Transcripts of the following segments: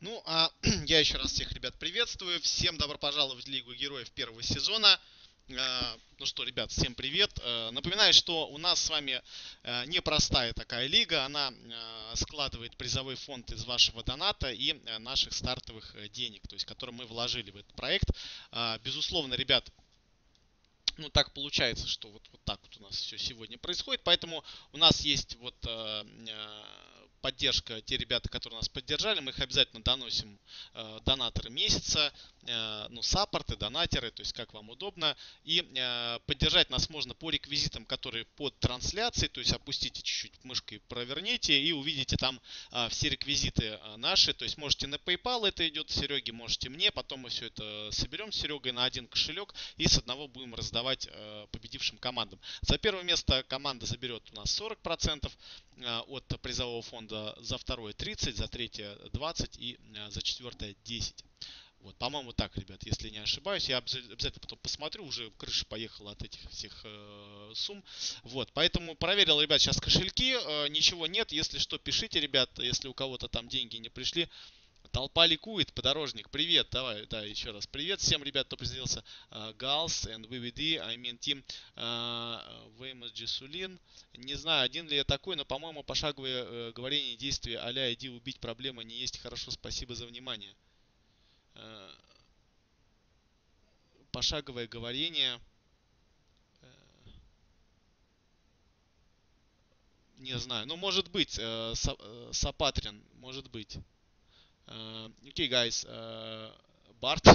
Ну, а я еще раз всех ребят приветствую. Всем добро пожаловать в Лигу Героев первого сезона. Ну что, ребят, всем привет. Напоминаю, что у нас с вами непростая такая лига. Она складывает призовой фонд из вашего доната и наших стартовых денег, то есть, которые мы вложили в этот проект. Безусловно, ребят, ну, так получается, что вот так вот у нас все сегодня происходит. Поэтому у нас есть вот поддержка, те ребята, которые нас поддержали, мы их обязательно доносим донаторы месяца, ну, саппорты, донатеры, то есть как вам удобно. И поддержать нас можно по реквизитам, которые под трансляцией, то есть опустите чуть-чуть мышкой, проверните и увидите там все реквизиты наши. То есть можете на PayPal это идет Сереге, можете мне, потом мы все это соберем с Серегой на один кошелек и с одного будем раздавать победившим командам. За первое место команда заберет у нас 40% от призового фонда, за второе 30, за третье 20 и за четвертое 10. Вот, по-моему, так, ребят, если не ошибаюсь. Я обязательно потом посмотрю, уже крыша поехала от этих всех сумм. Вот, поэтому проверил, ребят, сейчас кошельки, ничего нет. Если что, пишите, ребят, если у кого-то там деньги не пришли. Толпа ликует, подорожник, привет, давай, да, еще раз привет всем, ребят, кто присоединился. Галс and VVD, I mean Team, Веймос Джесулин. Не знаю, один ли я такой, но, по-моему, пошаговое говорение действия а-ля иди убить, проблема не есть, хорошо, спасибо за внимание. Пошаговое говорение, не знаю, ну, может быть, Сапатрин, может быть. Okay, guys, Bart.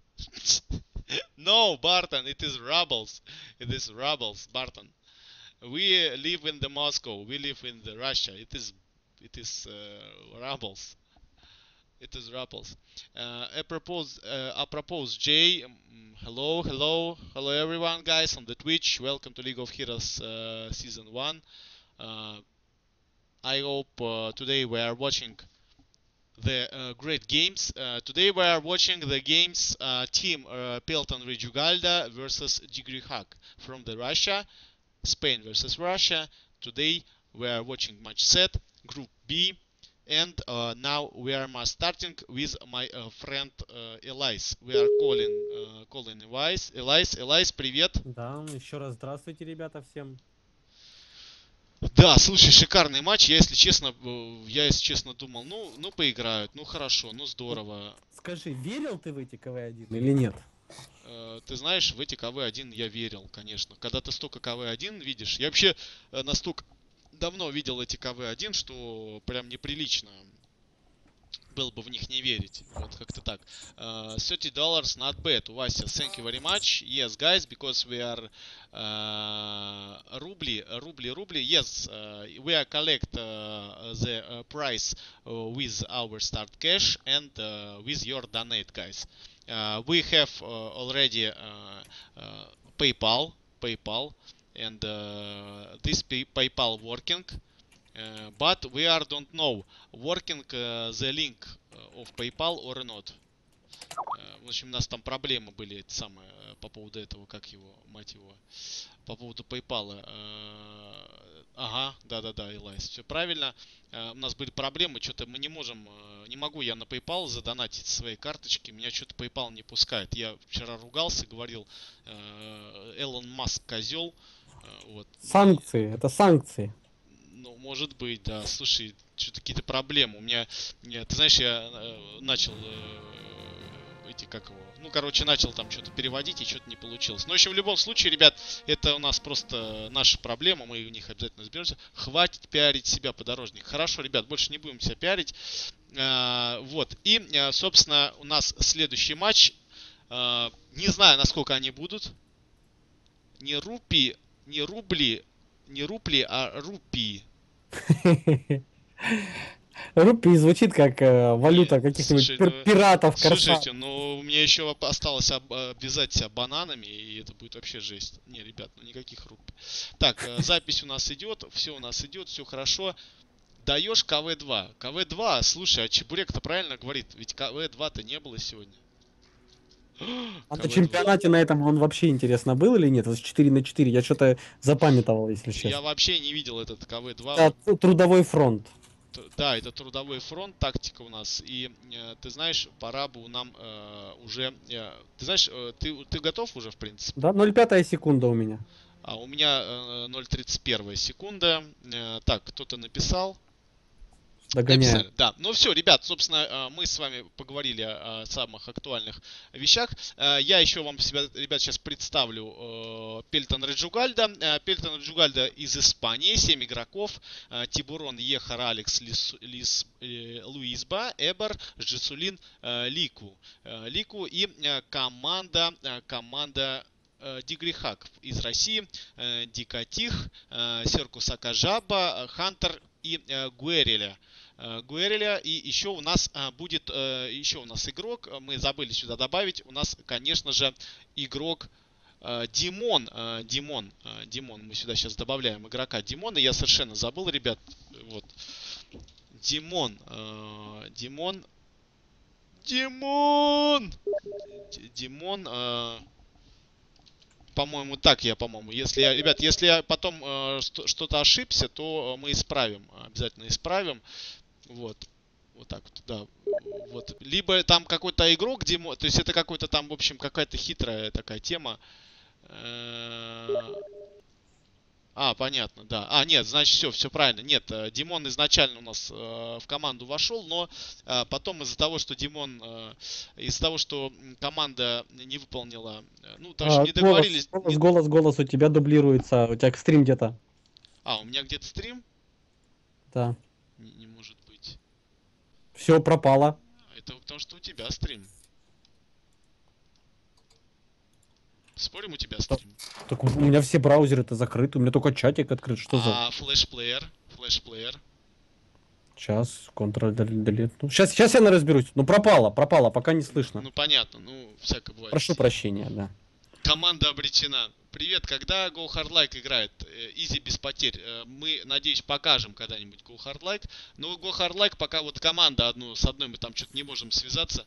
No, Barton, it is rebels. It is rebels, Barton. We live in the Moscow. We live in the Russia. It is rebels. It is rebels. I propose Jay. Hello, hello, hello, everyone, guys on the Twitch. Welcome to League of Heroes season one. I hope today we are watching the great games. Today we are watching the games team Pelton Rejugalda versus Jigrihak from the Russia, Spain versus Russia. Today we are watching match set, Group B, and now we are starting with my friend Elias. We are calling Elias. Elias, привет. Да, еще раз здравствуйте, ребята, всем. Да, слушай, шикарный матч. Я, если честно, думал, ну поиграют, ну хорошо, ну Вот здорово. скажи, верил ты в эти КВ-1 или нет? Ты знаешь, в эти КВ-1 я верил, конечно. Когда ты столько КВ-1 видишь, я вообще настолько давно видел эти КВ-1, что прям неприлично было бы в них не верить. Вот как-то так. $30 not bad. Вася, thank you very much. Yes, guys, because we are rubli. Yes, we are collect the price with our start cash and with your donate, guys. We have already PayPal, and this PayPal working. But we are don't know working the link of PayPal or not. В общем, у нас там проблемы были эти самые по поводу этого, как его, мать его, по поводу PayPal. Ага, да-да-да, Элайс, все правильно. У нас были проблемы, что-то мы не можем, не могу я на PayPal задонатить свои карточки, меня что-то PayPal не пускает. Я вчера ругался, говорил, Элон Маск козел. Вот. Санкции, это санкции. Ну, может быть, да. Слушай, что-то какие-то проблемы. Ты знаешь, я начал эти, как его, ну, короче, начал там что-то переводить и что-то не получилось. Но, в общем, в любом случае, ребят, это у нас просто наша проблема, мы в них обязательно разберемся. Хватит пиарить себя, подорожник. Хорошо, ребят, больше не будем себя пиарить. Вот, и, собственно, у нас следующий матч. Не знаю, насколько они будут. Не рупи, не рубли, не рупли, а рупии. Рупий звучит как Не, валюта каких-нибудь слушай, ну, пиратов, корсаров. слушайте, ну, мне еще осталось обвязать себя бананами, и это будет вообще жесть. Не, ребят, ну никаких рук. Так, запись у нас идет, все у нас идет, все хорошо. Даешь КВ-2. КВ-2, слушай, а Чебурек-то правильно говорит, ведь КВ-2-то не было сегодня. А на КВ-2. чемпионате на этом он вообще интересно был или нет? Вот 4 на 4 я что-то запамятовал, если Я честно. вообще не видел этот КВ-2, Это вот. трудовой фронт. Да, это трудовой фронт, тактика у нас. И ты знаешь, пора бы нам уже... ты знаешь, ты готов уже, в принципе? Да, 0,5 секунда у меня. А у меня 0,31 секунда. Так, кто-то написал. Догоняю. Написали, да. Ну все, ребят, собственно, мы с вами поговорили о самых актуальных вещах. Я еще вам себя, ребят, сейчас представлю Пельтон Реджугальда. Пельтон Реджугальда из Испании, 7 игроков. Тибурон, Ехар, Алекс, Луизба, Эбер, Жесулин, Лику. Лику и команда Дигрихак из России, Дикатих, Серкус Акажаба, Хантер и Гуэреля. И еще у нас будет еще у нас игрок, мы забыли сюда добавить, у нас, конечно же, игрок Димон, мы сюда сейчас добавляем игрока Димона, я совершенно забыл, ребят, вот, Димон, по-моему, так если я, ребят, если я потом что-то ошибся, то мы исправим, обязательно исправим. Вот так вот, да. Вот. Либо там какой-то игрок, то есть это какой-то там, в общем, какая-то хитрая такая тема. Понятно, да. Нет, значит, все правильно. Нет, Димон изначально у нас в команду вошел, но потом из-за того, что команда не выполнила, даже не договорились. Голос у тебя дублируется, у тебя стрим где-то. У меня где-то стрим? Да. Не может быть. Все пропало. Это потому что у тебя стрим. Спорим, у тебя стрим? Так у меня все браузеры-то закрыты, у меня только чатик открыт, что за... флешплеер. Сейчас, Ctrl-Delete. Сейчас я разберусь. пропало, пока не слышно. Понятно, всякое бывает. Прошу прощения, да. Команда обречена. Привет, когда Go Hard Like играет? Изи без потерь. Мы, надеюсь, покажем когда-нибудь Go Hard Like. Но Go Hard Like пока вот команда с одной мы там что-то не можем связаться.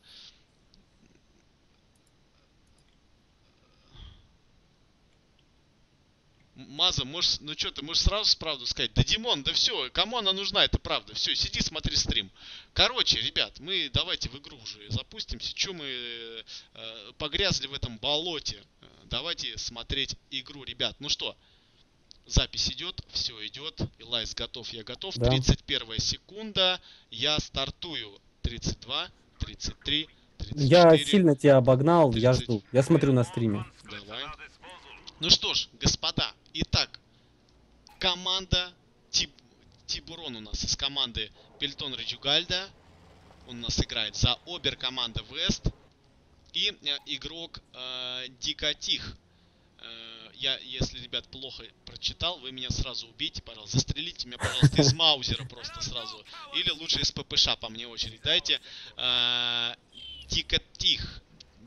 Маза, ты можешь сразу правду сказать? Да, Димон, да все, кому она нужна, это правда. Все, сиди, смотри стрим. Короче, ребят, мы давайте в игру уже запустимся. Че мы погрязли в этом болоте? Давайте смотреть игру, ребят. Ну что, запись идет, все идет. Илайс готов, я готов. Да. 31 секунда, я стартую. 32, 33, 34. Я сильно тебя обогнал, 30. Я жду. Я смотрю на стриме. Давай. Ну что ж, господа, итак, команда Тибурон у нас из команды Пельтон Реджугальда. Он у нас играет за обер команда Вест. И игрок Дикатих. Если, ребят, плохо прочитал, вы меня сразу убейте, пожалуйста. Застрелите меня, пожалуйста, из маузера просто сразу. Или лучше из ППШ, по мне очередь дайте. Дикатих.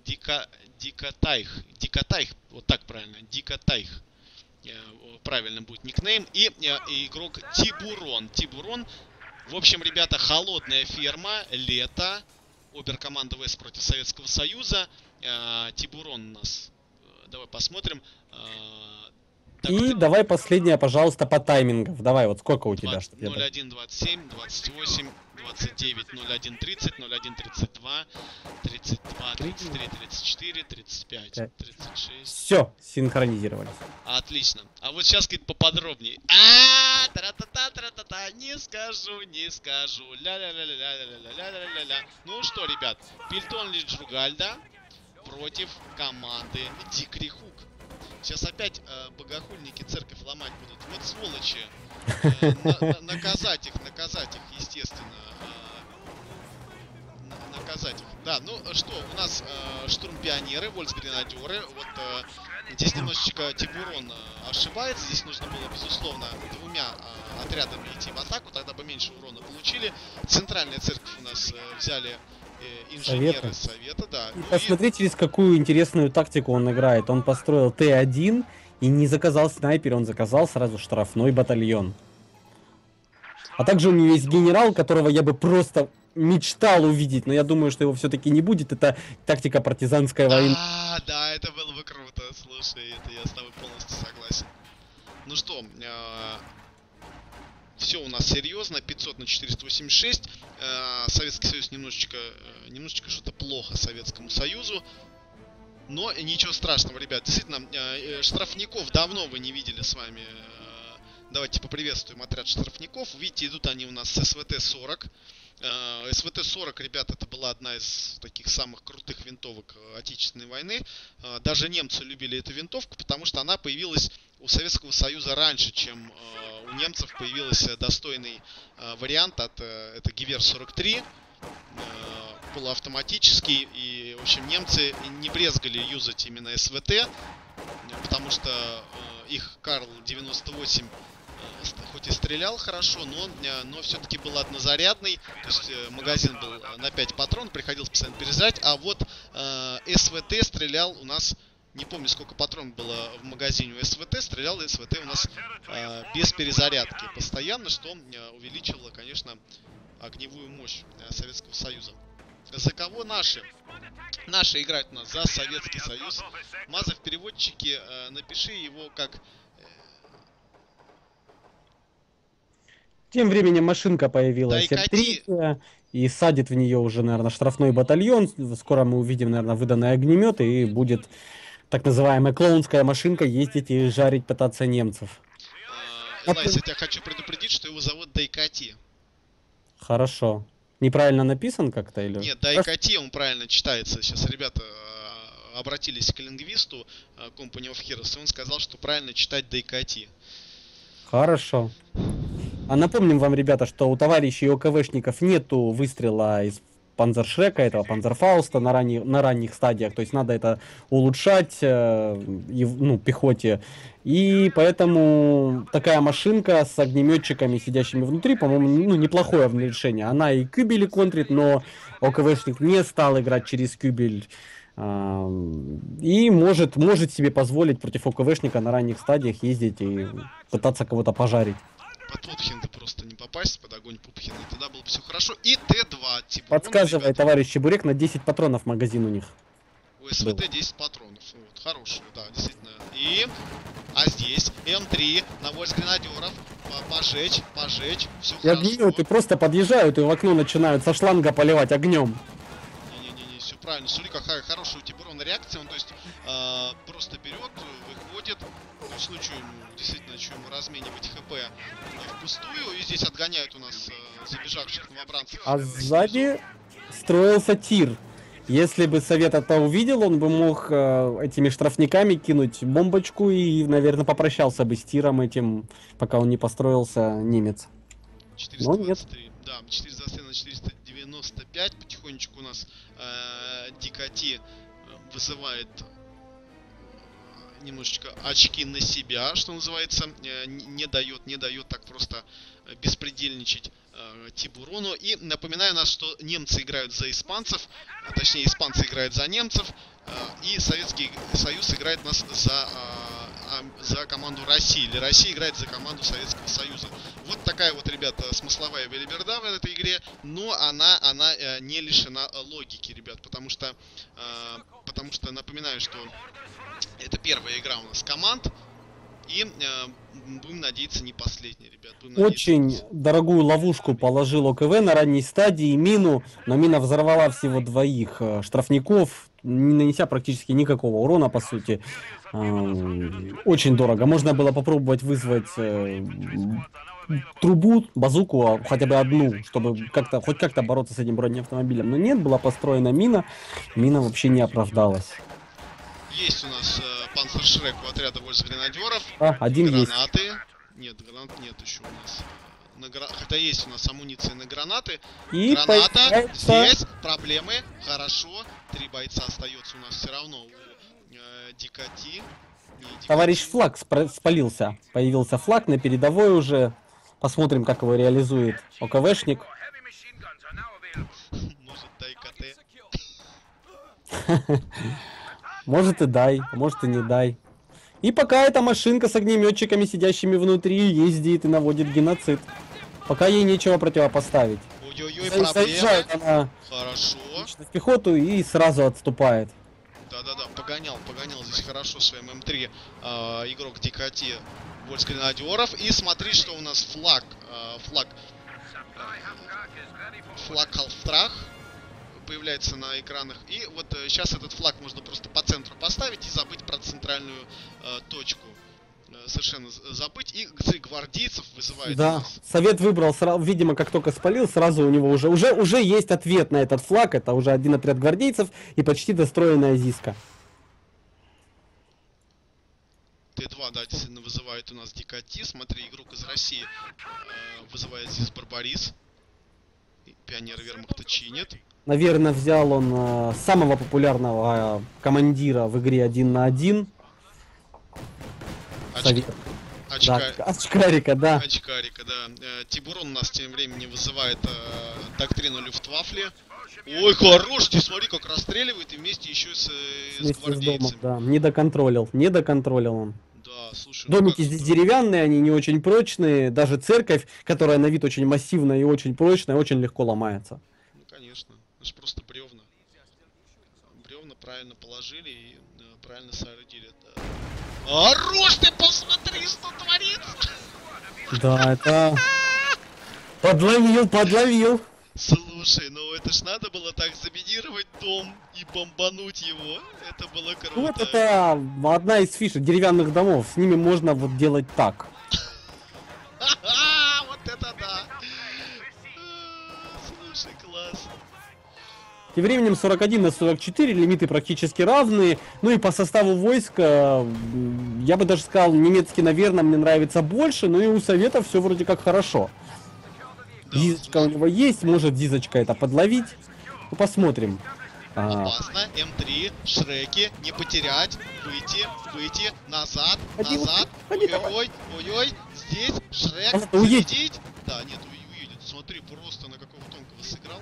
Дикатайх, вот так правильно, Дикатайх, правильно будет никнейм, и игрок Тибурон, в общем, ребята, холодная ферма, лето, оберкоманда Вест против Советского Союза, Тибурон у нас, давай посмотрим. Давай последнее, пожалуйста, по таймингов, давай, вот сколько у тебя? 01, 27, 28, 29, 01, 30, 01, 32, 32, 33, 34, 35, 36. Все, синхронизировались. Отлично. А вот сейчас, говорит, поподробнее. Тра-та-та, не скажу. Ля-ля-ля-ля-ля-ля-ля-ля-ля-ля-ля. Ну что, ребят, Пельтон Реджугальда против команды Дикрихук. Сейчас опять богохульники церковь ломать будут. Вот сволочи. Наказать их, естественно. Наказать их. Да, ну что, у нас штурмпионеры, вольсгренадеры. Вот здесь немножечко Тибурон ошибается. Здесь нужно было, безусловно, двумя отрядами идти в атаку. Тогда бы меньше урона получили. Центральная церковь у нас взяли инженеры совета, да. Посмотри, через какую интересную тактику он играет. Он построил Т1 и не заказал снайпера, он заказал сразу штрафной батальон. А также у него есть генерал, которого я бы просто мечтал увидеть, но я думаю, что его все-таки не будет. Это тактика партизанской войны. Да, это было бы круто. Слушай, это я с тобой полностью согласен. Ну что, Все у нас серьезно, 500 на 486. Советский Союз немножечко что-то плохо Советскому Союзу. Но ничего страшного, ребят. Действительно, штрафников давно вы не видели с вами. Давайте поприветствуем отряд штрафников. Видите, идут они у нас с СВТ-40. СВТ-40, ребят, это была одна из таких самых крутых винтовок Отечественной войны. Даже немцы любили эту винтовку, потому что она появилась у Советского Союза раньше, чем у немцев появился достойный вариант от это Гевер-43, полуавтоматический. И, в общем, немцы не брезгали юзать именно СВТ, потому что их Карл-98 хоть и стрелял хорошо, но все-таки был однозарядный, то есть магазин был на 5 патронов, приходилось постоянно перезаряжать, а вот СВТ стрелял у нас, не помню сколько патронов было в магазине у СВТ, стрелял СВТ у нас без перезарядки постоянно, что увеличило, конечно, огневую мощь Советского Союза. За кого наши? Наши играют у нас за Советский Союз. Маза в переводчике, напиши его как... Тем временем машинка появилась, Дайкати. Р-3, и садит в нее уже, наверное, штрафной батальон. Скоро мы увидим, наверное, выданный огнемет, и будет так называемая клоунская машинка ездить и жарить пытаться немцев. Элайс, я тебя хочу предупредить, что его зовут Дайкати. Хорошо. Неправильно написан как-то или? Нет, Дайкати, он правильно читается. Сейчас ребята обратились к лингвисту Company of Heroes, и он сказал, что правильно читать Дайкати. Хорошо. А напомним вам, ребята, что у товарищей ОКВшников нету выстрела из Панзершрека, этого Панзерфауста на ранних стадиях. То есть надо это улучшать пехоте. И поэтому такая машинка с огнеметчиками, сидящими внутри, по-моему, неплохое решение. Она и кюбели контрит, но ОКВшник не стал играть через кюбель. И может себе позволить против ОКВшника на ранних стадиях ездить и пытаться кого-то пожарить. Под Пупхенда просто не попасть, под огонь Пупхенда, тогда было бы все хорошо. И Т2. Типа, подсказывай, товарищ Чебурек, на 10 патронов магазин у них. У СВТ 10 патронов. Вот, хорошие, да, действительно. А здесь М3, навоз гренадеров, пожечь, все хорошо. Огнеметы просто подъезжают и в окно начинают со шланга поливать огнем. Не, все правильно. Смотри, какая хорошая у Тибурона реакция. Он, то есть, просто берет, выходит. Ну, в случае, действительно, что ему разменивать ХП впустую. И здесь отгоняют у нас забежавших новобранцев. А сзади строился тир. Если бы Совет это увидел, он бы мог этими штрафниками кинуть бомбочку и, наверное, попрощался бы с тиром этим, пока он не построился немец. 423, да, 423 на 495. Потихонечку у нас Дикати вызывает немножечко очки на себя, что называется, не дает так просто беспредельничать Тибурону. И напоминаю нас, что немцы играют за испанцев, точнее испанцы играют за немцев, и Советский Союз играет нас за команду России, или Россия играет за команду Советского Союза. Вот такая вот, ребята, смысловая белиберда в этой игре, но она не лишена логики, ребят, потому что напоминаю, что это первая игра у нас команд, и будем надеяться, не последняя, ребят. Очень дорогую ловушку положил ОКВ на ранней стадии, мину, но мина взорвала всего двоих штрафников, не нанеся практически никакого урона, по сути. Очень дорого. Можно было попробовать вызвать трубу, базуку, хотя бы одну, чтобы хоть как-то бороться с этим бронеавтомобилем. Но нет, была построена мина, мина вообще не оправдалась. Есть у нас Панцершрек у отряда войск гренадеров. Один гранаты. есть. Нет, гранат нет еще у нас. Хотя есть у нас амуниция на гранаты. И граната. появляется... Здесь проблемы. Хорошо. 3 бойца остается у нас все равно у Дикати. Товарищ флаг спалился. Появился флаг на передовой уже. Посмотрим, как его реализует ОКВшник. Может, дай КТ. Может и дай, может и не дай. И пока эта машинка с огнеметчиками, сидящими внутри, ездит и наводит геноцид. Пока ей нечего противопоставить. Ой-ой-ой, проблемы. Заезжает она хорошо в пехоту и сразу отступает. Да-да-да. погонял здесь хорошо своим М3 игрок ДКТ Вольск Гренадеров. И смотри, что у нас флаг Халфтрах появляется на экранах. И вот сейчас этот флаг можно просто по центру поставить и забыть про центральную точку. Совершенно забыть. И гвардейцев вызывает. Да, Совет выбрал, видимо, как только спалил, сразу у него уже есть ответ на этот флаг. Это уже один отряд гвардейцев и почти достроенная Зиска. Т2, да, действительно вызывает у нас ДКТ. Смотри, игрок из России вызывает здесь Барбарис. Пионер Вермахта чинит. Наверное, взял он самого популярного командира в игре 1 на 1. Очкарика, да. Очкарика, да. Тибурон у нас тем временем вызывает доктрину Люфтвафли. Ой, хорош, ты смотри, как расстреливает, и вместе еще с гвардейцами. Да, не доконтролил он. Да, слушай, домики здесь деревянные, они не очень прочные. Даже церковь, которая на вид очень массивная и очень прочная, очень легко ломается. Ну, конечно. Это же просто бревна. Бревна правильно положили и правильно соорудили. Да. Хорош, ты посмотри, что творится! Да, это... Подловил. Слушай, ну это ж надо было так заминировать дом и бомбануть его. Это было круто. Ну вот это одна из фишек деревянных домов. С ними можно вот делать так. Вот это да! Слушай, класс. Тем временем 41 на 44, лимиты практически равные. Ну и по составу войска, я бы даже сказал, немецкий, наверное, мне нравится больше, но и у Совета все вроде как хорошо. Да, Зизочка у него есть, может Зизочка это подловить. Ну, посмотрим. Опасно, М3, Шреки, не потерять, выйти, назад. Ой-ой, здесь Шрек, уедет. Да, нет, уедет, смотри, просто на какого тонкого сыграл.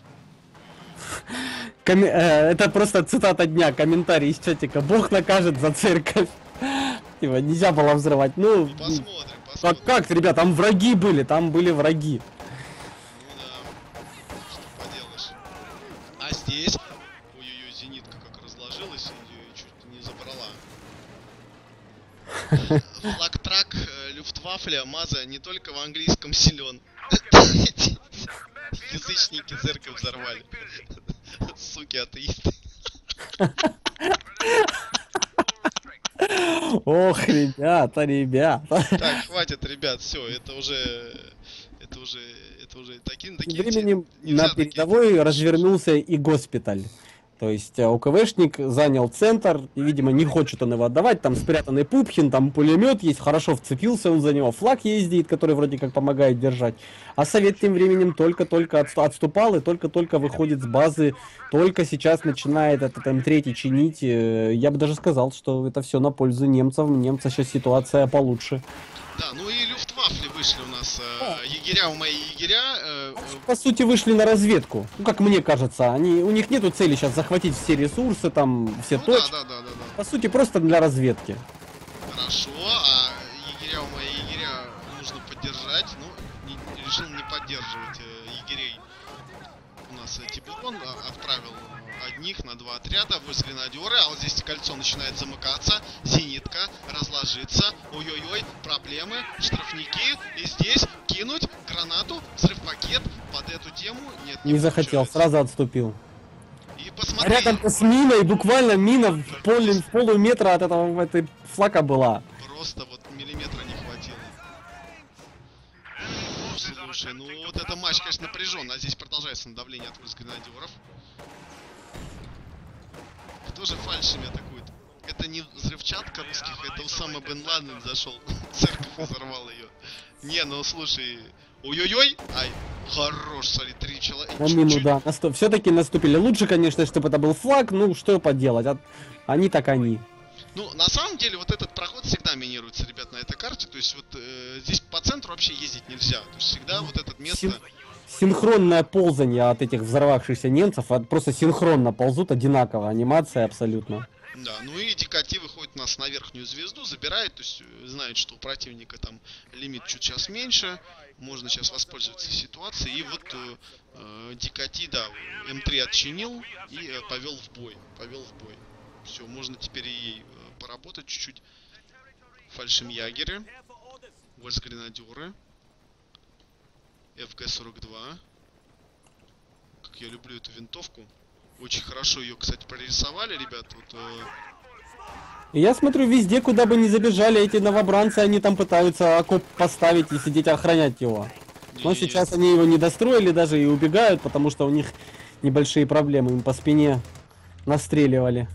Это просто цитата дня, комментарий из чатика. Бог накажет за церковь. Типа, нельзя было взрывать. Ну, посмотрим. Как, ребят, там были враги. Ну да, что поделаешь. А здесь, ой-ой-ой, зенитка как разложилась и чуть не забрала. Флагтрак Люфтвафля Маза не только в английском силен. Язычники церковь взорвали. Суки атеисты. Ох, ребята. Так, хватит, ребят, все, это уже такие. Тем временем на передовой развернулся и госпиталь. То есть ОКВшник занял центр, и, видимо, не хочет он его отдавать. Там спрятанный Пупхин, там пулемет есть, хорошо вцепился он за него. Флаг ездит, который вроде как помогает держать. А Совет тем временем только-только отступал и только-только выходит с базы. Только сейчас начинает этот М3 чинить. Я бы даже сказал, что это все на пользу немцев. Немца сейчас ситуация получше. Да, ну и Люфтвафли вышли у нас. Егеря, по сути, вышли на разведку. Ну, как мне кажется, у них нету цели сейчас захватить все ресурсы, там, все точки. Да. По сути, просто для разведки. Хорошо, а егеря нужно поддержать. Ну, решил не поддерживать егерей. У нас Тибурон отправил одних на 2 отряда, войск гренадеры, а вот здесь кольцо начинает замыкаться, зенитка разложится, ой-ой-ой, проблемы, штрафники, и здесь кинуть гранату, взрыв-пакет под эту тему, нет, не захотел, сразу отступил. И посмотри. Рядом с миной, буквально мина в полуметра от этой флага была. Просто вот миллиметра не хватило. Слушай, ну вот это матч, конечно, напряжен, а здесь продолжается давление от войск гренадеров. Кто же фальшами атакует? Это не взрывчатка русских, это Усама бен Ладен зашел, церковь взорвал ее. Не, ну слушай, ой-ой-ой, ай, хорош, смотри, 3 человека. На мину, да, все-таки наступили. Лучше, конечно, чтобы это был флаг, ну что поделать, они так они. Ну, на самом деле, вот этот проход всегда минируется, ребят, на этой карте, то есть вот здесь по центру вообще ездить нельзя, то есть всегда вот это место... Синхронное ползание от этих взорвавшихся немцев, просто синхронно ползут, одинаково, анимация абсолютно. Да, ну и ДКТ выходит у нас на верхнюю звезду, забирает, то есть знает, что у противника там лимит чуть сейчас меньше, можно сейчас воспользоваться ситуацией, и вот ДКТ, да, М3 отчинил и повел в бой. Все, можно теперь и ей поработать чуть-чуть. Фальшемьягеры. Вольсгренадеры. ФГ-42. Как я люблю эту винтовку. Очень хорошо ее, кстати, прорисовали, ребят. Вот, И я смотрю, везде, куда бы ни забежали эти новобранцы, они там пытаются окоп поставить и сидеть охранять его. Но сейчас они его не достроили даже и убегают, потому что у них небольшие проблемы. Им по спине настреливали.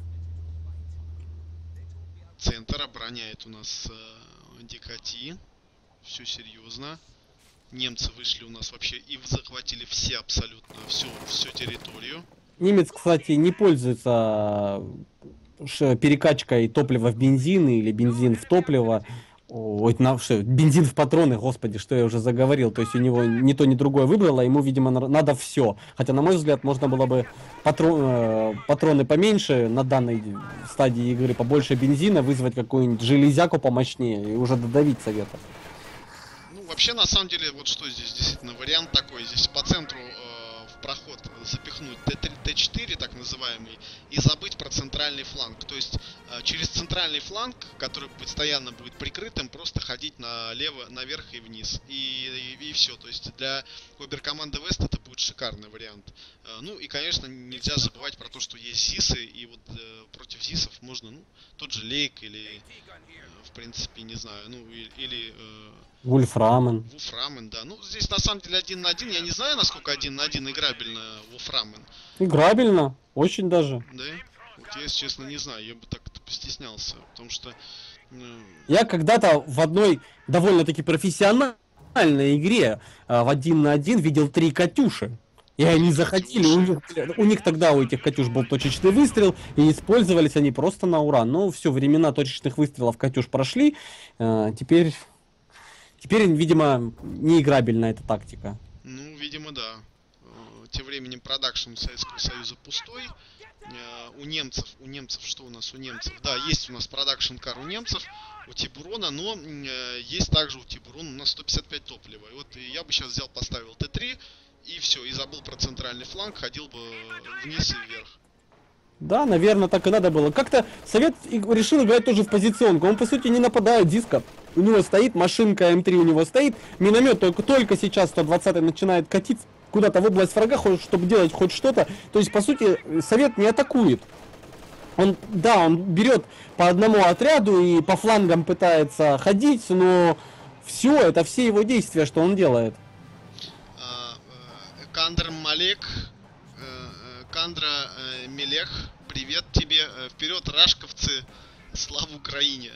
Центр обороняет у нас Дикати. Все серьезно. Немцы вышли у нас вообще и захватили все абсолютно, всю территорию. Немец, кстати, не пользуется перекачкой топлива в бензин или бензин в топливо. Ой, бензин в патроны, господи, что я уже заговорил. То есть у него ни то, ни другое выбрало, ему, видимо, надо все. Хотя, на мой взгляд, можно было бы патроны поменьше на данной стадии игры, побольше бензина, вызвать какую-нибудь железяку помощнее и уже додавить совета. Ну, вообще, на самом деле, вот что здесь действительно вариант такой. Здесь по центру в проход запихнуть Т4, так называемый, и забыть про центральный фланг. То есть через центральный фланг, который постоянно будет прикрытым, просто ходить налево, наверх и вниз. И все. То есть для оберкоманды Вест это будет шикарный вариант. Ну и, конечно, нельзя забывать про то, что есть ЗИСы, и вот против ЗИСов можно, ну, тот же Лейк или, в принципе, не знаю, ну, или Вульфрамен. Вульфрамен, да. Ну, здесь на самом деле 1 на 1. Я не знаю, насколько 1 на 1 играбельно Вульфрамен. Играбельно, очень даже. Да? Вот я, если честно, не знаю. Я бы так-то постеснялся. Потому что... Я когда-то в одной довольно-таки профессиональной игре в 1 на 1 видел 3 Катюши. И они заходили, у них тогда у этих Катюш был точечный выстрел, и использовались они просто на ура. Но все, времена точечных выстрелов Катюш прошли, теперь, видимо, неиграбельна эта тактика. Ну, видимо, да. Тем временем продакшн Советского Союза пустой. У немцев, что у нас у немцев? Да, есть у нас продакшн кар у немцев, у Тибурона, но есть также у Тибурона у нас 155 топлива. И вот я бы сейчас взял, поставил Т3, и все, и забыл про центральный фланг, ходил бы вниз и вверх. Да, наверное, так и надо было. Как-то Совет решил играть тоже в позиционку. Он, по сути, не нападает, диска. У него стоит машинка М3, у него стоит. Миномет только сейчас 120-й начинает катить куда-то в область врага, чтобы делать хоть что-то. То есть, по сути, Совет не атакует. Он берет по одному отряду и по флангам пытается ходить, но это все его действия, что он делает. Кандр Малек, Кандра Мелех, привет тебе. Вперед, рашковцы, слава Украине.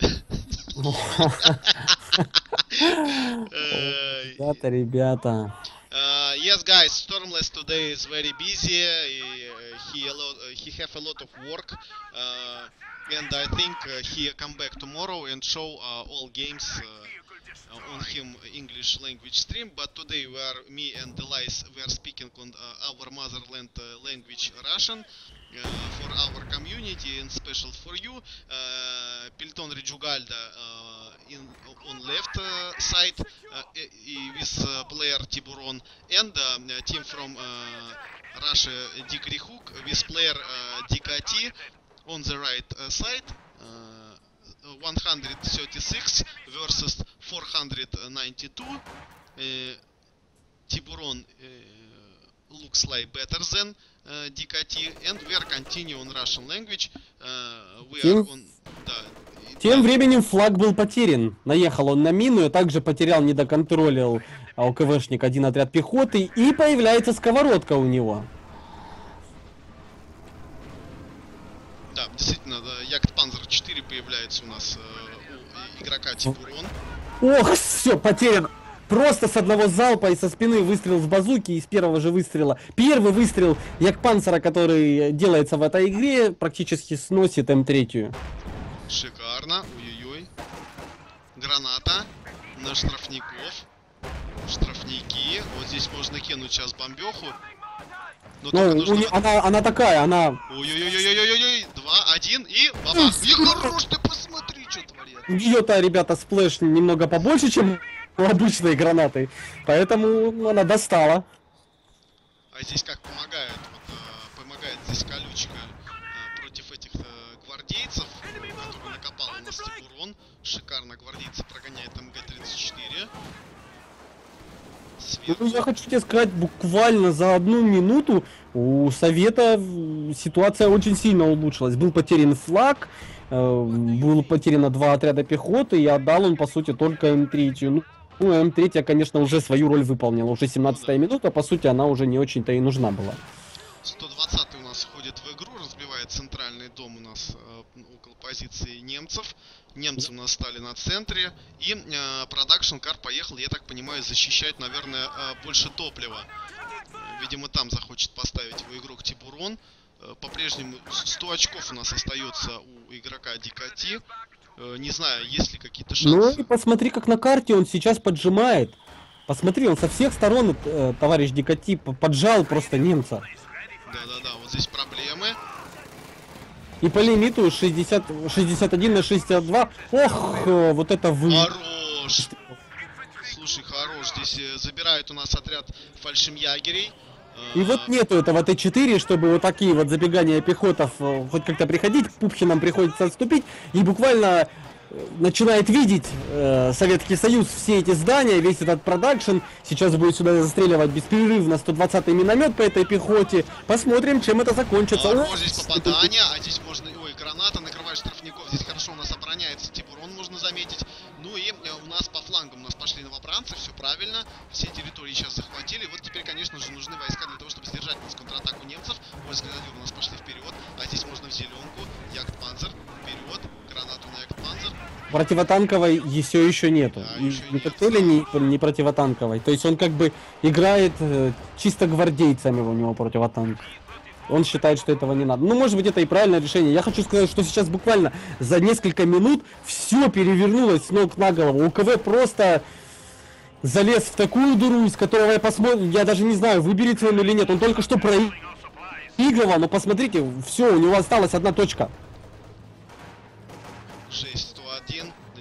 Ребята. Yes, guys, Stormless today is very busy. He have a lot of work, and I think he come back tomorrow and show all games on him English language stream. But today me and Elias, we are speaking on our motherland language Russian for our community and special for you. Pilton Rejugalda on left side with player Tiburon, and team from Russia Dikrihuk with player Dikati on the right side. 136 versus 492. Tiburon looks like better than Dikati, and we are continuing on Russian language. Тем временем флаг был потерян. Наехал он на мину, и также потерял, не доконтролил ОКВшник один отряд пехоты, и появляется сковородка у него. Да, действительно, Яхтпанзер 4 появляется у нас у игрока Тибурон. Ох, все, потерян. Просто с одного залпа и со спины выстрел с базуки, и с первого же выстрела. Первый выстрел Яхтпанцера, который делается в этой игре, практически сносит М3. Шикарно, ой-ой-ой. Граната на штрафников. Штрафники. Вот здесь можно кинуть сейчас бомбеху. Она такая, она... Ой-ой-ой-ой-ой-ой-ой. 2-1 и бабах. И хорош, ты посмотри, что творят. Ее-то, ребята, сплэш немного побольше, чем у обычной гранаты. Поэтому она достала. А здесь как помогает? Вот, помогает здесь колючка против этих гвардейцев, который накопал у нас Тибурон. Шикарно гвардейцы прогоняет МГ-34. Ну, я хочу тебе сказать, буквально за 1 минуту у Совета ситуация очень сильно улучшилась. Был потерян флаг, было потеряно 2 отряда пехоты, и отдал он, по сути, только М3. Ну, М3, конечно, уже свою роль выполнила. Уже 17-я минута, по сути, она уже не очень-то и нужна была. 120-й у нас входит в игру, разбивает центральный дом у нас около позиции немцев. Немцы у нас стали на центре. И Production Car поехал, я так понимаю, защищать, наверное, больше топлива. Видимо, там захочет поставить его игрок Тибурон. По-прежнему 100 очков у нас остается у игрока Дикати. Не знаю, есть ли какие-то шансы. Ну и посмотри, как на карте он сейчас поджимает. Посмотри, он со всех сторон, товарищ Дикати, поджал просто немца. Да-да-да, вот здесь проблемы. И по лимиту 61 на 62. Ох, вот это вы. Хорош! Слушай, хорош. Здесь забирает у нас отряд фальшемьягерей. И вот нету этого Т4, чтобы вот такие вот забегания пехотов хоть как-то приходить. Пупхинам приходится отступить. И буквально начинает видеть Советский Союз все эти здания, весь этот продакшн. Сейчас будет сюда застреливать беспрерывно 120-й миномет по этой пехоте. Посмотрим, чем это закончится. Вот здесь попадание, а здесь можно... Ой, граната накрывает штрафников. Здесь хорошо у нас обороняется Тибурон, можно заметить. Ну и у нас по флангам у нас пошли новобранцы, все правильно. Все территории сейчас захватили. Вот теперь, конечно же, нужны войска для того, чтобы сдержать у нас контратаку немцев. Польские у нас пошли вперед. А здесь можно в зеленку. Яхтпанцер вперед. Гранату на Яхтпанцер. Противотанковой еще нету. Да, и еще ни нет, коктейля, ни противотанковой. То есть он как бы играет чисто гвардейцами у него противотанк. Он считает, что этого не надо. Ну, может быть, это и правильное решение. Я хочу сказать, что сейчас буквально за несколько минут все перевернулось с ног на голову. УКВ просто залез в такую дыру, из которого я посмотрю, я даже не знаю, выберется он или нет. Он только что проигрывал, но посмотрите, все, у него осталась 1 точка. 6-101 на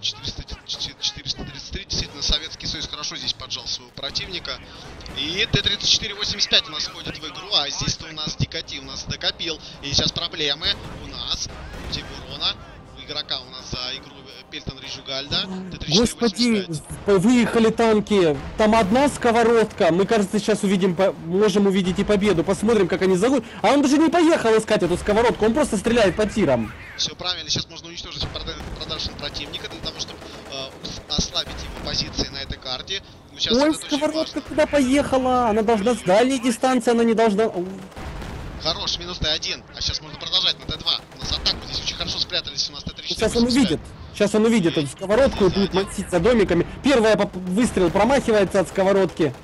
433. Действительно, Советский Союз хорошо здесь поджал своего противника. И Т-34-85 у нас входит в игру, а здесь-то у нас Дикати у нас докопил. И сейчас проблемы у нас, у Тибурона, у игрока у нас за игру Пельтон Рижугальда. Господи, выехали танки, там 1 сковородка. Мы, кажется, сейчас можем увидеть и победу. Посмотрим, как они загонят. А он даже не поехал искать эту сковородку, он просто стреляет по тирам. Все правильно, сейчас можно уничтожить продакшн противника для того, чтобы ослабить его позиции на этой карте. Ой, сковородка куда поехала? Она должна с дальней дистанции, она не должна... Хорош, минус Т1. А сейчас можно продолжать на Т2. У нас атаку здесь очень хорошо спрятались. У нас Т3. Сейчас он увидит. Сейчас он увидит эту сковородку и будет мансить за домиками. Первый выстрел промахивается от сковородки.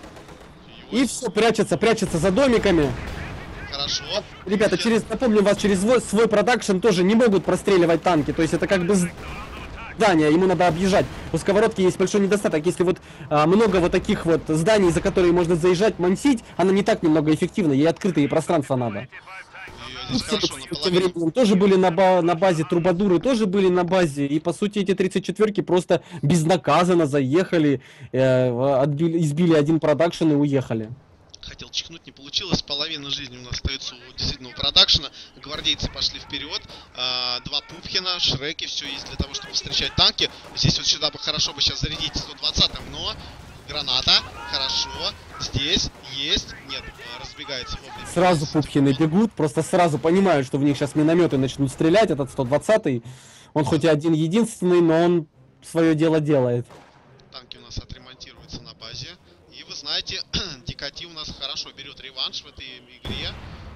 И все, прячется за домиками. Хорошо. Ребята, напомню вас, через свой продакшн тоже не могут простреливать танки. То есть это как бы здание, ему надо объезжать. У сковородки есть большой недостаток. Если вот много вот таких вот зданий, за которые можно заезжать, мансить, она не так немного эффективна, ей открытые пространства надо. Тем временем тоже были на базе, трубадуры тоже были на базе, и по сути эти 34-ки просто безнаказанно заехали, избили 1 продакшн и уехали. Хотел чихнуть, не получилось. Половина жизни у нас остается у действительно у продакшена. Гвардейцы пошли вперед. 2 Пупхина, Шреки, все есть для того, чтобы встречать танки. Здесь вот сюда бы хорошо бы сейчас зарядить 120-м, но граната, хорошо. Здесь есть, нет, разбегается вовремя. Сразу Пупхины бегут, просто сразу понимают, что в них сейчас минометы начнут стрелять. Этот 120-й, он хоть и один единственный, но он свое дело делает. Танки у нас отремонтируются на базе. И вы знаете, Дикати у нас хорошо берет реванш в этой игре.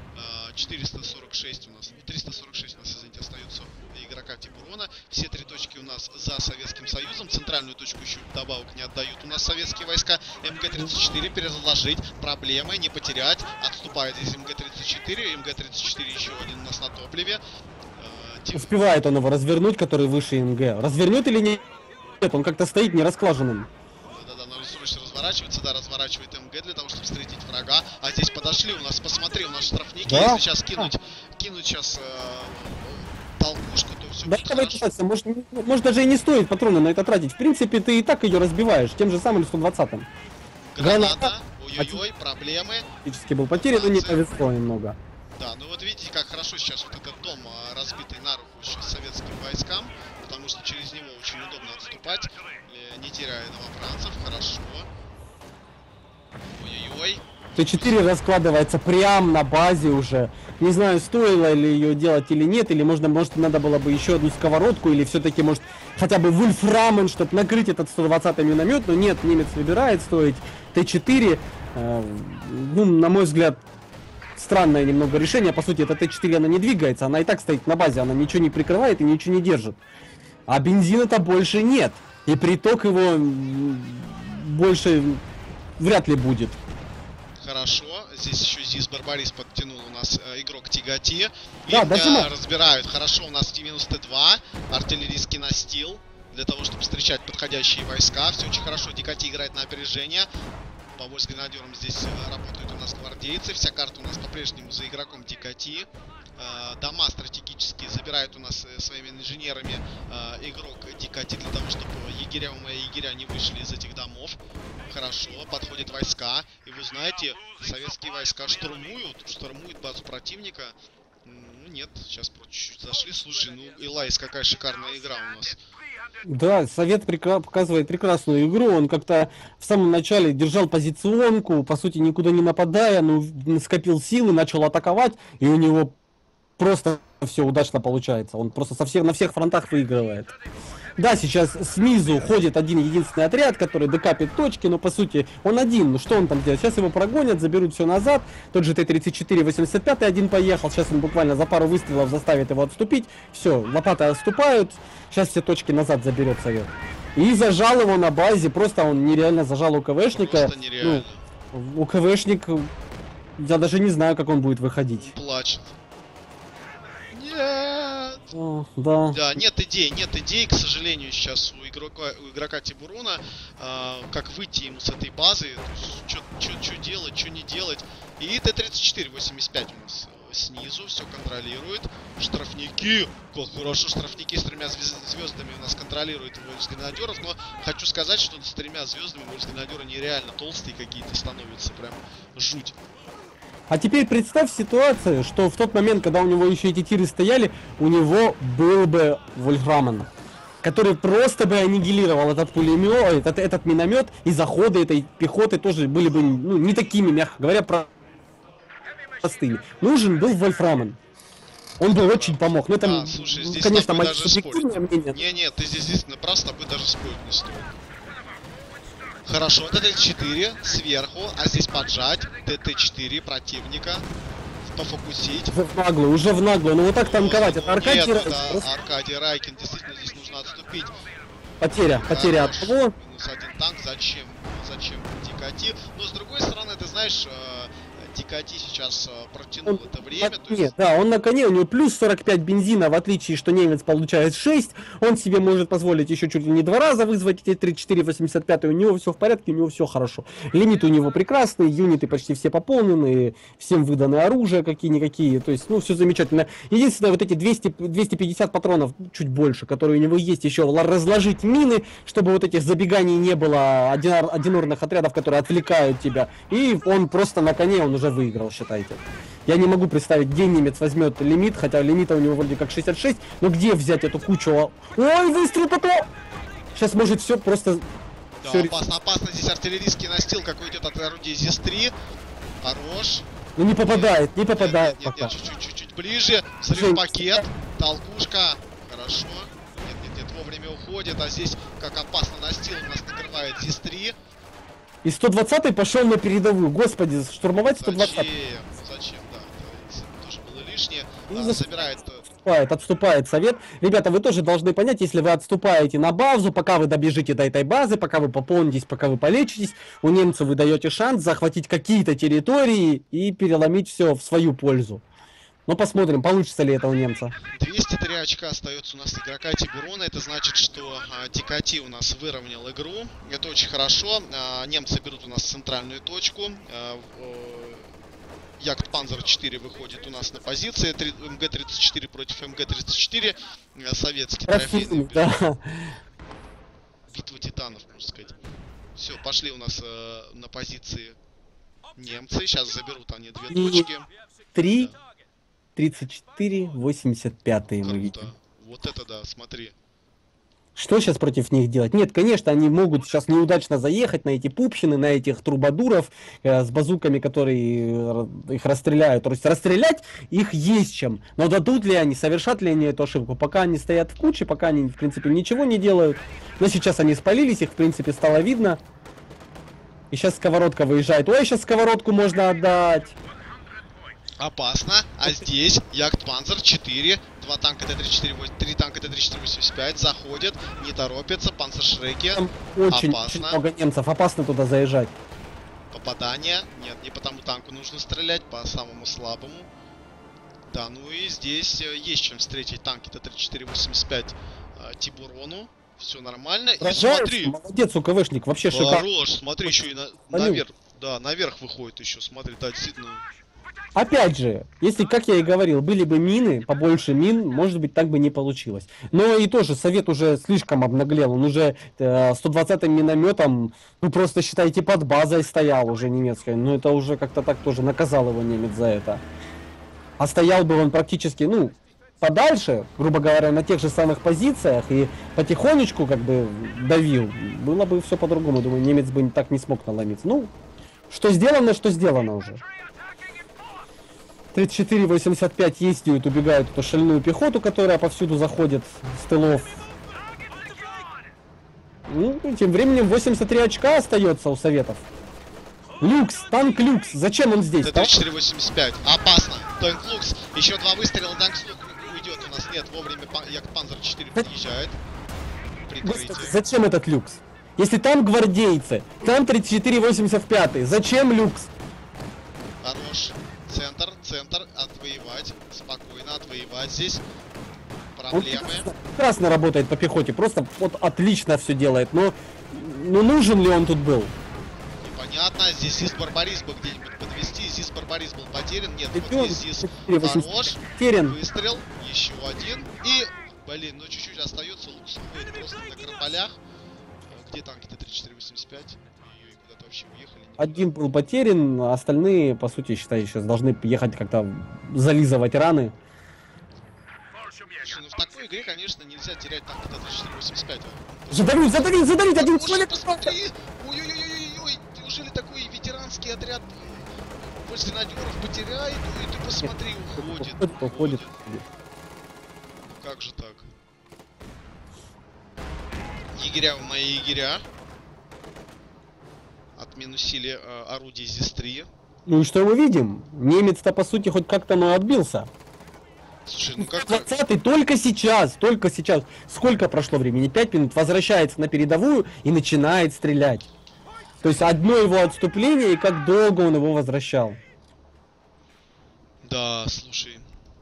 446 у нас, 346 у нас, извините, остается у игрока Тибурона. Все 3 точки у нас за Советским Союзом. Центральную точку еще добавок не отдают у нас советские войска. МГ-34 перезаложить, проблемы, не потерять. Отступает здесь МГ-34. МГ-34 еще один у нас на топливе. Успевает он его развернуть, который выше МГ. Развернет или нет? Нет, он как-то стоит нерасклаженным. Да-да, надо срочно разворачиваться, да, разворачивает МГ для того, чтобы встретить врага. А здесь подошли у нас, посмотри, у нас штрафники. Да? Если сейчас кинуть сейчас толкушку, то все будет хорошо. Может даже и не стоит патроны на это тратить. В принципе, ты и так ее разбиваешь тем же самым 120-м. Граната, ой-ой-ой, проблемы. Фактически был потерян, но не повезло немного. Да, ну вот видите, как хорошо сейчас вот этот дом, разбитый на руку сейчас советским войскам, потому что через него очень удобно отступать, не теряя новобранцев. Хорошо. Ой-ой-ой. Т4 раскладывается прям на базе уже. Не знаю, стоило ли ее делать или нет, или может надо было бы еще одну сковородку, или все-таки может хотя бы вольфрамен, чтобы накрыть этот 120-й миномет. Но нет, немец выбирает строить Т4. Ну, на мой взгляд, странное немного решение. По сути, эта Т4 она не двигается, она и так стоит на базе, она ничего не прикрывает и ничего не держит. А бензина-то больше нет. И приток его больше вряд ли будет. Хорошо, здесь еще Зис Барбарис подтянул у нас игрок Тигати. Да, И разбирают. Хорошо, у нас минус Т2, артиллерийский настил, для того, чтобы встречать подходящие войска. Все очень хорошо, Тигати играет на опережение. Поволь с гренадером здесь работают у нас гвардейцы. Вся карта у нас по-прежнему за игроком Тигати. Дома стратегические забирает у нас своими инженерами игрок Тигати, для того, чтобы егеря не вышли из этих домов. Хорошо, подходят войска, и вы знаете, советские войска штурмуют базу противника. Ну нет, сейчас чуть-чуть зашли. Слушай, ну Элайс, какая шикарная игра у нас. Да, Совет показывает прекрасную игру. Он как-то в самом начале держал позиционку, по сути никуда не нападая, но скопил силы, начал атаковать, и у него просто все удачно получается. Он просто на всех фронтах выигрывает. Да, сейчас снизу ходит один единственный отряд, который декапит точки, но по сути он один. Ну что он там делает? Сейчас его прогонят, заберут все назад. Тот же Т-34, 85-й один поехал. Сейчас он буквально за пару выстрелов заставит его отступить. Все, лопаты отступают. Сейчас все точки назад заберет Совет. И зажал его на базе. Просто он нереально зажал у КВшника. Просто нереально. Ну, у КВшник... Я даже не знаю, как он будет выходить. Он плачет. Нет! Да. Да, нет идей, к сожалению, сейчас у игрока Тибуруна, как выйти ему с этой базы, что делать, что не делать. И Т-34, 85 у нас снизу, все контролирует. Штрафники, как хорошо, штрафники с 3 звездами у нас контролируют войск гренадеров, но хочу сказать, что с 3 звездами войск гренадера нереально толстые какие-то становятся, прям жуть. А теперь представь ситуацию, что в тот момент, когда у него еще эти тиры стояли, у него был бы Вольфрамен, который просто бы аннигилировал этот пулемет, этот миномет, и заходы этой пехоты тоже были бы, ну, не такими, мягко говоря, простыми. Нужен был Вольфрамен. Он бы очень помог. Ну, это, да, слушай, здесь конечно, мое даже субъективное мнение. Не, ты здесь действительно прав, с тобой даже спорить не стоит. Хорошо, ТТ-4 сверху, а здесь поджать, ТТ-4 противника, пофокусить. Уже в наглую, ну вот так танковать, это Аркадий Райкин. Да, Аркадий Райкин, действительно здесь нужно отступить. Потеря от того. Минус 1 танк, зачем Тикати? Но с другой стороны, ты знаешь, Тикати сейчас протянул это время. Нет, да, он на коне, у него плюс 45 бензина, в отличие, что немец получает 6, он себе может позволить еще чуть ли не 2 раза вызвать эти 34, 85, у него все в порядке, у него все хорошо. Лимит у него прекрасный, юниты почти все пополнены, всем выданы оружие какие-никакие, то есть, ну, все замечательно. Единственное, вот эти 250 патронов, чуть больше, которые у него есть, еще разложить мины, чтобы вот этих забеганий не было, одинорных отрядов, которые отвлекают тебя, и он просто на коне, он уже выиграл, считайте. Я не могу представить, где немец возьмет лимит, хотя лимита у него вроде как 66, но где взять эту кучу? Ой, выстрел потом! Сейчас может все просто... Да, все... опасно здесь артиллерийский настил, какой идет от орудия ЗИС-3. Хорош. Ну не попадает, не попадает нет, пока. Чуть-чуть ближе. Взрыв пакет, толкушка. Хорошо. Нет, вовремя уходит, а здесь как опасно настил у нас накрывает ЗИС-3. И 120-й пошел на передовую. Господи, штурмовать 120-й. Зачем, да, это тоже было лишнее. Забирает. Отступает Совет. Ребята, вы тоже должны понять, если вы отступаете на базу, пока вы добежите до этой базы, пока вы пополнитесь, пока вы полечитесь, у немцев вы даете шанс захватить какие-то территории и переломить все в свою пользу. Ну, посмотрим, получится ли это у немца. 203 очка остается у нас игрока Тибурона. Это значит, что Тикати у нас выровнял игру. Это очень хорошо. Немцы берут у нас центральную точку. Ягд-Панзер 4 выходит у нас на позиции. МГ-34 против МГ-34. Советский трофейный. Да. Битва титанов, можно сказать. Все, пошли у нас на позиции немцы. Сейчас заберут они 2 точки. 3, 34-85 мы Круто. видим. Вот это да, смотри. Что сейчас против них делать? Нет, конечно, они могут сейчас неудачно заехать на эти пупщины, на этих трубадуров с базуками, которые их расстреляют. То есть расстрелять их есть чем. Но дадут ли они, совершат ли они эту ошибку? Пока они стоят в куче, пока они, в принципе, ничего не делают. Но сейчас они спалились, их, в принципе, стало видно. И сейчас сковородка выезжает. Ой, сейчас сковородку можно отдать. Опасно. А здесь Яхтпанзер 4. 2 танка Т-34, 3 танка Т-34-85 заходят, не торопятся, панцершреки. Там очень Опасно. много немцев, опасно туда заезжать. Попадание. Нет, не по тому танку нужно стрелять, по самому слабому. Да, ну и здесь есть чем встретить танки Т-34-85 Тибурону. Все нормально. И смотри. Молодец, УКВшник, вообще шикарно. Хорош, смотри, еще и наверх. Да, наверх выходит еще, смотри, да, действительно. Опять же, если, как я и говорил, были бы мины, побольше мин, может быть, так бы не получилось. Но и тоже совет уже слишком обнаглел. Он уже 120-м минометом, вы просто считаете, под базой стоял уже немецкой. Ну, это уже как-то так тоже наказал его немец за это. А стоял бы он практически, ну, подальше, грубо говоря, на тех же самых позициях и потихонечку как бы давил. Было бы все по-другому. Думаю, немец бы так не смог наломиться. Ну, что сделано уже. 34-85 ездят, убегают эту шальную пехоту, которая повсюду заходит с тылов. Ну, тем временем 83 очка остается у Советов. Люкс, танк Люкс, зачем он здесь? Т-34-85, опасно. Танк Люкс, еще 2 выстрела, танк уйдет у нас. Нет, вовремя Яхтпанзер 4 подъезжает. Прикрытие. Зачем этот Люкс? Если там гвардейцы, там 34-85, зачем Люкс? Хорош. Центр, отвоевать, спокойно отвоевать здесь. Проблемы. Он прекрасно работает по пехоте, просто вот отлично все делает, но нужен ли он тут был? Непонятно, здесь Барбарис бы где-нибудь подвести, здесь Барбарис был потерян, нет, вот здесь хорош, выстрел, еще один, и, блин, ну чуть-чуть остается, Лукс уходит просто на карабалях. Где танки Т-34-85? Вообще уехали. Один был потерян, а остальные, по сути, считай, сейчас должны ехать как-то зализывать раны. Слушай, ну в такой игре, конечно, нельзя терять танк Т-34-85. Задавить один человек! Посмотри! Ой-ой-ой-ой-ой! Неужели такой ветеранский отряд после надеров потеряет? Ой, ты посмотри, уходит. Как же так? Егеря, мои егеря. Отминусили орудие ЗИС-3. Ну и что мы видим? Немец-то, по сути, хоть как-то, но отбился. Слушай, ну как... 20-й только сейчас. Сколько прошло времени? 5 минут. Возвращается на передовую и начинает стрелять. То есть одно его отступление, и как долго он его возвращал. Да, слушай.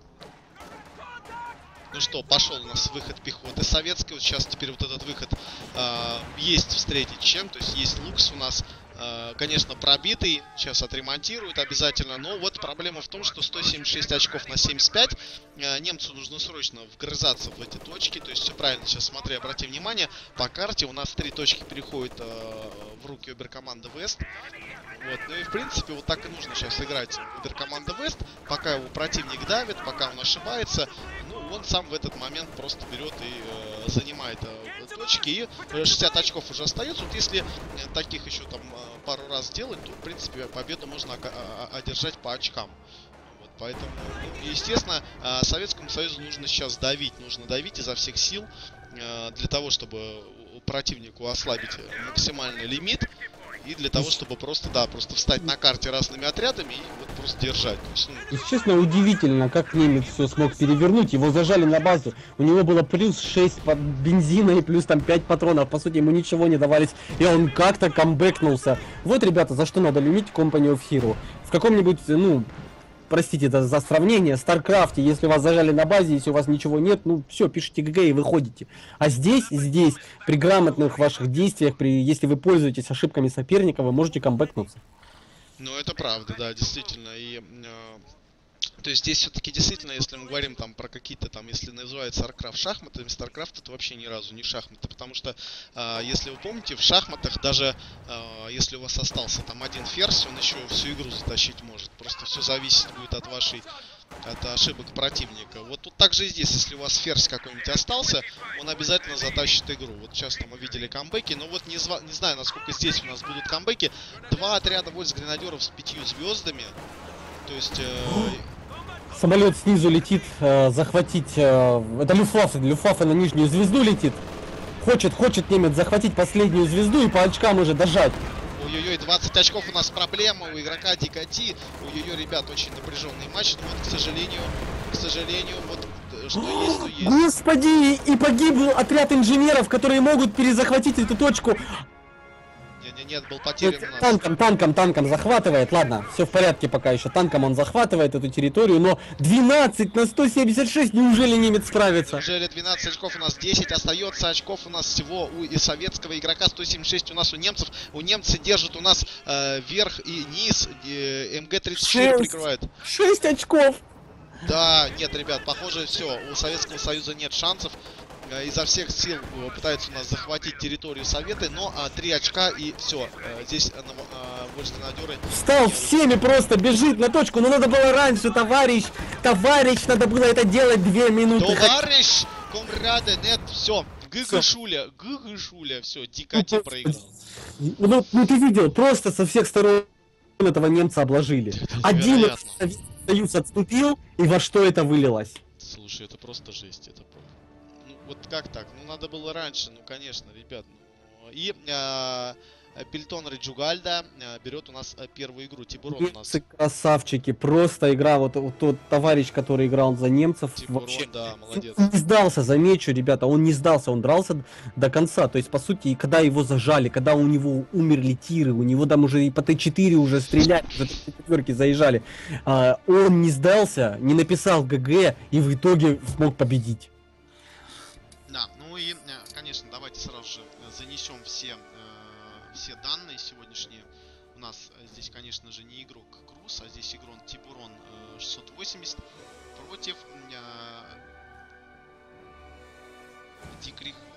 Ну что, пошел у нас выход пехоты советской. Вот сейчас теперь вот этот выход есть встретить чем. То есть есть Лукс у нас. Конечно, пробитый, сейчас отремонтируют обязательно, но вот проблема в том, что 176 очков на 75, немцу нужно срочно вгрызаться в эти точки, то есть все правильно, сейчас смотри, обрати внимание, по карте у нас 3 точки переходят в руки Оберкоманды Вест, вот, ну и в принципе вот так и нужно сейчас играть Оберкоманда Вест, пока его противник давит, пока он ошибается, ну он сам в этот момент просто берет и занимает точки, и 60 очков уже остается, вот если таких еще там пару раз сделать, то в принципе победу можно одержать по очкам. Вот, поэтому, ну, естественно, Советскому Союзу нужно сейчас давить, изо всех сил для того, чтобы противнику ослабить максимальный лимит. И для того, чтобы просто встать на карте разными отрядами и вот просто держать. Есть, ну... Честно, удивительно, как немец все смог перевернуть. Его зажали на базу. У него было плюс 6 бензина и плюс там 5 патронов. По сути, ему ничего не давались. И он как-то камбэкнулся. Вот, ребята, за что надо любить Company of Hero. В каком-нибудь, ну... Простите это за сравнение, StarCraft, если вас зажали на базе, если у вас ничего нет, ну все, пишите ГГ и выходите. А здесь, при грамотных ваших действиях, если вы пользуетесь ошибками соперника, вы можете камбэкнуться. Ну это правда, да, действительно. И то есть здесь все-таки действительно, если мы говорим там про какие-то там, если называют StarCraft шахматами, StarCraft это вообще ни разу не шахматы, потому что, если вы помните, в шахматах даже, если у вас остался там один ферзь, он еще всю игру затащить может. Просто все зависит будет от вашей от ошибок противника. Вот тут также и здесь, если у вас ферзь какой-нибудь остался, он обязательно затащит игру. Вот сейчас мы видели камбэки, но вот не знаю, насколько здесь у нас будут камбэки. Два отряда войск-гренадеров с 5 звездами. То есть... Самолет снизу летит, захватить... это Люфтваффе на нижнюю звезду летит. Хочет немец захватить последнюю звезду и по очкам уже дожать. Ой-ой-ой, 20 очков у нас проблема у игрока Дикати. Ой-ой-ой, ребят, очень напряженный матч. Но вот, к сожалению, вот что есть, то есть. Господи, и погиб отряд инженеров, которые могут перезахватить эту точку. Нет, был потерян у нас. Танком захватывает. Ладно, все в порядке пока еще. Танком он захватывает эту территорию, но 12 на 176, неужели немец справится? Неужели 12 очков у нас, 10 остается очков у нас всего у и советского игрока, 176 у нас у немцев. У немцы держат у нас верх и низ, МГ-34 прикрывает. 6 очков! Да, нет, ребят, похоже, все, у Советского Союза нет шансов. Изо всех сил пытаются у нас захватить территорию Советы, но 3 очка и все. Здесь войск-гренадеры... Встал всеми просто, бежит на точку, но надо было раньше, товарищ, надо было это делать 2 минуты. Товарищ, комрады, нет, все, ГГ-шуля, все, Дикати проиграл. Ну ты видел, просто со всех сторон этого немца обложили. 11 Союз отступил, и во что это вылилось? Слушай, это просто жесть, это... Ну, вот как так? Ну, надо было раньше, ну, конечно, ребят. Ну, и Пильтон Реджугальда берет у нас первую игру. Тибурон у нас. Красавчики, просто игра, вот тот товарищ, который играл за немцев, Тибурон, вообще да, молодец. не сдался, замечу, ребята, он не сдался, он дрался до конца. То есть, по сути, когда его зажали, когда у него умерли тиры, у него там уже и по Т4 уже стреляли, уже четверки заезжали, он не сдался, не написал ГГ и в итоге смог победить. Да, ну и, конечно, давайте сразу же занесем все данные сегодняшние. У нас здесь, конечно же, не игрок Круз, а здесь игрок Тибурон 680 против Дикрихук.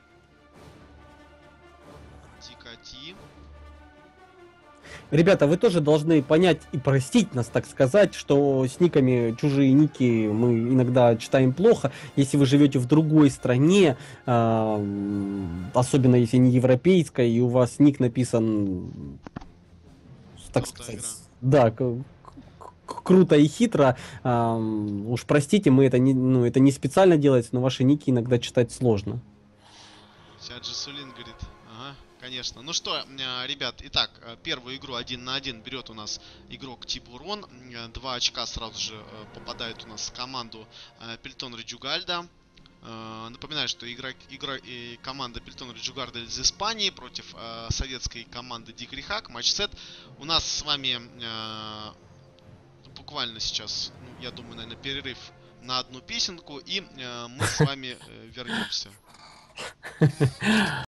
Дикати. Ребята, вы тоже должны понять и простить нас, так сказать, что с никами чужие ники мы иногда читаем плохо. Если вы живете в другой стране, особенно если не европейской, и у вас ник написан, так сказать, да, круто и хитро, уж простите, мы это не специально делается, но ваши ники иногда читать сложно. Сейчас Джасулин говорит. Конечно. Ну что, ребят, итак, первую игру 1 на 1 берет у нас игрок Тибурон. 2 очка сразу же попадает у нас в команду Пильтон Реджугальда. Напоминаю, что команда Пильтон Реджугальда из Испании против советской команды Дикрихак. Матч-сет. У нас с вами буквально сейчас, я думаю, наверное, перерыв на одну песенку. И мы с вами вернемся.